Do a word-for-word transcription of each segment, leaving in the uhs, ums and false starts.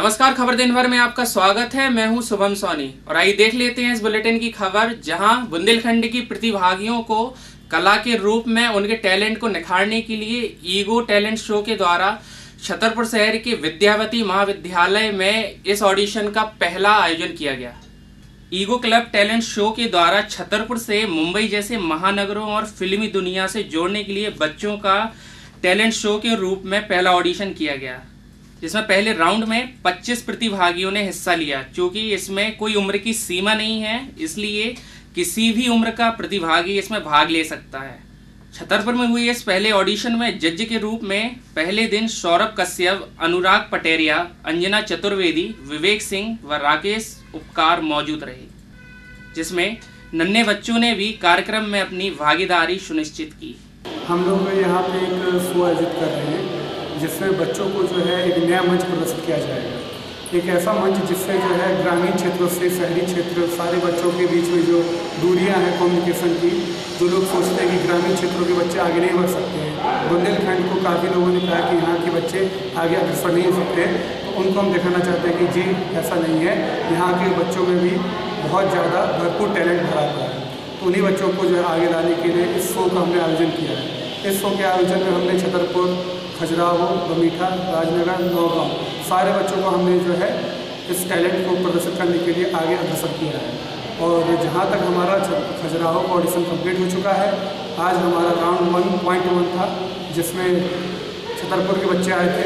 नमस्कार, खबर दिन भर में आपका स्वागत है। मैं हूं शुभम सोनी और आइए देख लेते हैं इस बुलेटिन की खबर, जहां बुंदेलखंड की प्रतिभागियों को कला के रूप में उनके टैलेंट को निखारने के लिए ईगो टैलेंट शो के द्वारा छतरपुर शहर के विद्यावती महाविद्यालय में इस ऑडिशन का पहला आयोजन किया गया। ईगो क्लब टैलेंट शो के द्वारा छतरपुर से मुंबई जैसे महानगरों और फिल्मी दुनिया से जोड़ने के लिए बच्चों का टैलेंट शो के रूप में पहला ऑडिशन किया गया, जिसमें पहले राउंड में पच्चीस प्रतिभागियों ने हिस्सा लिया। क्योंकि इसमें कोई उम्र की सीमा नहीं है, इसलिए किसी भी उम्र का प्रतिभागी इसमें भाग ले सकता है। छतरपुर में हुई इस पहले ऑडिशन में जज के रूप में पहले दिन सौरभ कश्यप, अनुराग पटेरिया, अंजना चतुर्वेदी, विवेक सिंह व राकेश उपकार मौजूद रहे, जिसमें नन्हे बच्चों ने भी कार्यक्रम में अपनी भागीदारी सुनिश्चित की। हम लोग यहाँ पे एक शो आयोजित कर रहे हैं जिसमें बच्चों को जो है एक नया मंच प्रदर्शित किया जाएगा। एक ऐसा मंच जिससे जो है ग्रामीण क्षेत्रों से शहरी क्षेत्र सारे बच्चों के बीच में जो दूरियां हैं कम्युनिकेशन की, जो लोग सोचते हैं कि ग्रामीण क्षेत्रों के बच्चे आगे नहीं बढ़ सकते हैं, बुंदेलखंड को काफ़ी लोगों ने कहा कि यहाँ के बच्चे आगे अग्रसर नहीं हो सकते, तो उनको हम दिखाना चाहते हैं कि जी ऐसा नहीं है, यहाँ के बच्चों में भी बहुत ज़्यादा भरपूर टैलेंट भरा हुआ है। तो उन्हीं बच्चों को जो है आगे लाने के लिए इस शो का हमने आयोजन किया है। इस शो के आयोजन में हमने छतरपुर, खजुराहो, बमीठा, राजनगर, नौगांव सारे बच्चों को हमने जो है इस टैलेंट को प्रदर्शित करने के लिए आगे अग्रसर किया है। और जहाँ तक हमारा खजुराहो का ऑडिशन कंप्लीट हो चुका है, आज हमारा राउंड वन पॉइंट वन था जिसमें छतरपुर के बच्चे आए थे।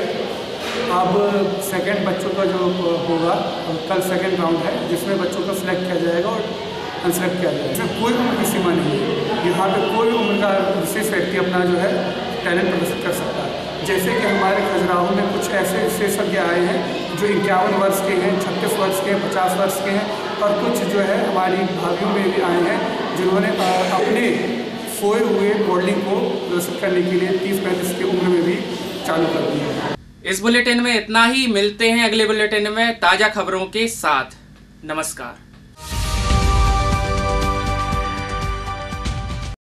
अब सेकंड बच्चों का जो होगा, कल सेकंड राउंड है जिसमें बच्चों को सिलेक्ट किया जाएगा और अनसेलेक्ट किया जाएगा। इसमें कोई उम्र की सीमा नहीं है, यहाँ पे कोई उम्र का विशेष व्यक्ति अपना जो है टैलेंट प्रदर्शित कर सकता है। जैसे कि हमारे खजुराहो में कुछ ऐसे विशेषज्ञ आए हैं जो इक्यावन वर्ष के हैं, छत्तीस वर्ष के हैं, पचास वर्ष के हैं, और कुछ जो है हमारी भाभीयों में भी आए हैं जिन्होंने अपने सोए हुए मॉडलिंग को प्रदर्शित करने के लिए तीस पैंतीस की उम्र में भी चालू कर दिया है। इस बुलेटिन में इतना ही। मिलते हैं अगले बुलेटिन में ताज़ा खबरों के साथ। नमस्कार।